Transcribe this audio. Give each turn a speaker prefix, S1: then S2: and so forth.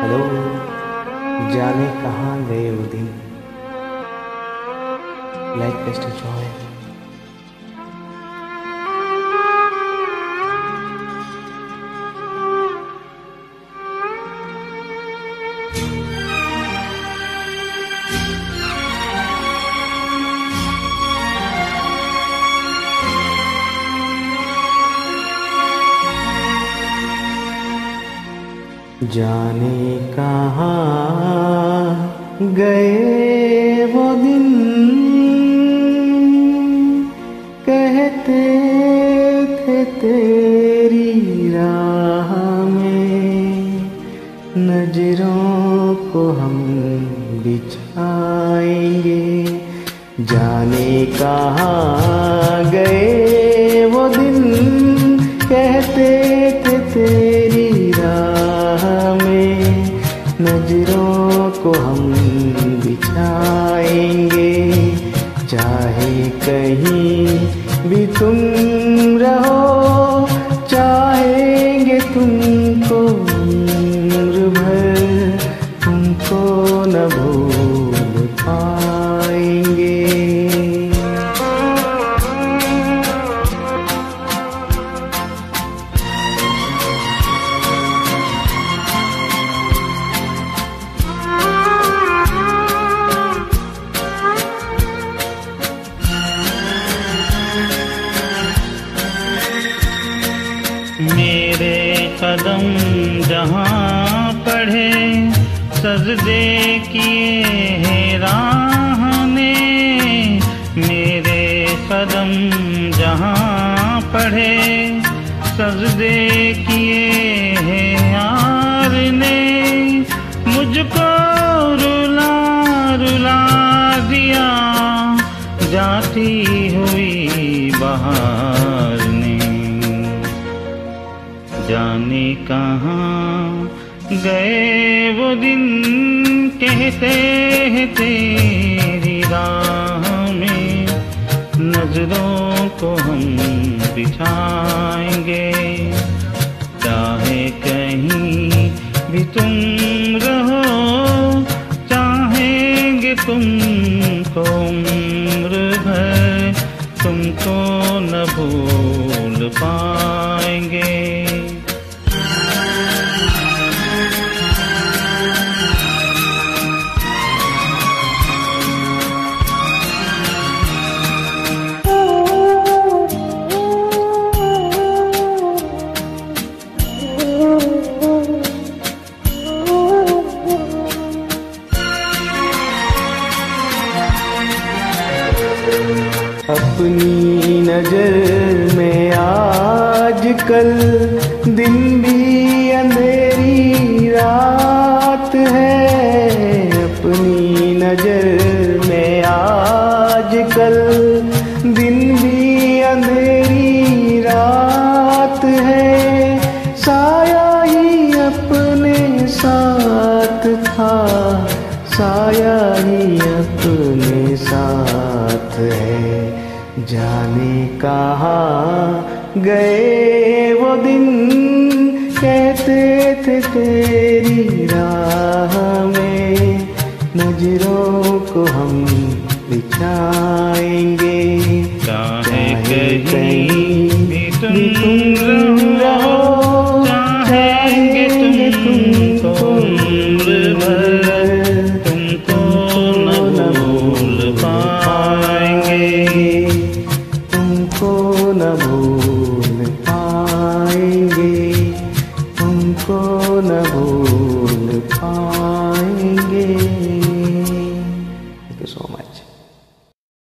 S1: Hello, जाने कहाँ गए वो दिन। Like best joy. जाने कहाँ गए वो दिन, कहते थे तेरी राह में नजरों को हम बिछाएंगे। जाने कहाँ गए वो दिन, कहते थे तेरी राह में नजरों को हम बिछाएंगे। चाहे कहीं भी तुम रहो, चाहेंगे तुमको उम्र भर, तुमको न भूल पाएंगे।
S2: मेरे कदम जहाँ पढ़े, सजदे किए हैं राह ने। मेरे कदम जहाँ पढ़े, सजदे किए हैं यार ने। मुझको रुला रुला दिया जाती हुई बहार ने। जाने कहाँ गए वो दिन, कहते हैं तेरी राह में नजरों को हम बिछाएंगे। चाहे कहीं भी तुम रहो, चाहेंगे तुमको उम्र भर, तुमको न भूल पाएंगे।
S1: अपनी नजर में आजकल दिन भी अंधेरी रात है। अपनी नजर में आजकल दिन भी अंधेरी रात है। साया ही अपने साथ था, साया ही अपने साथ है। जाने कहाँ गए वो दिन, कहते थे तेरी राह में नजरों को हम बिछाएंगे।
S2: चाहे कहीं भी तुम रहो, चाहेंगे तुमको उम्र भर, तुमको न भूल पाएंगे।
S1: तुमको न भूल